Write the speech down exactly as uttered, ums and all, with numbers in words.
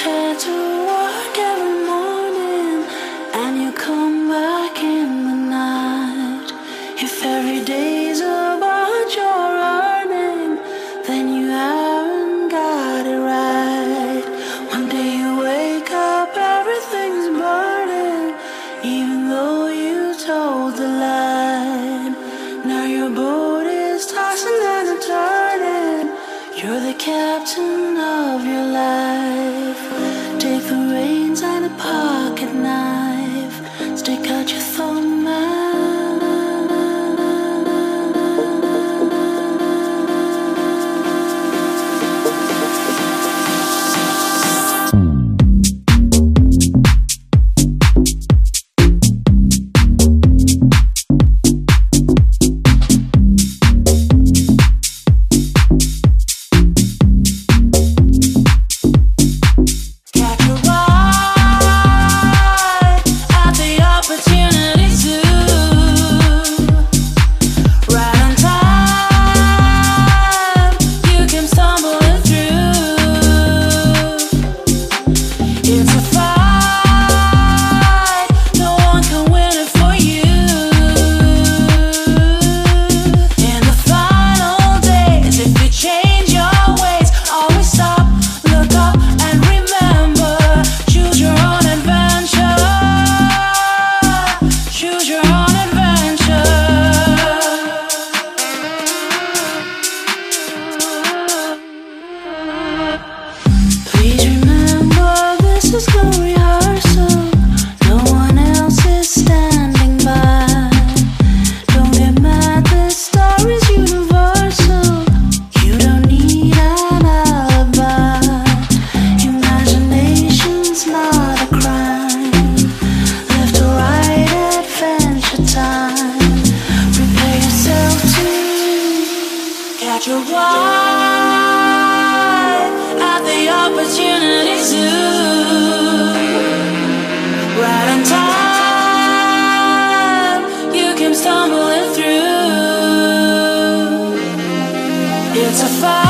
head to work every morning and you come back in the night. If every day's about your earning, then you haven't got it right. One day you wake up, everything's burning, even though you told the line. Now your boat is tossing and a turning, you're the captain of your life. Take the reins and a pocket knife, stick out your thumb and it's a fire.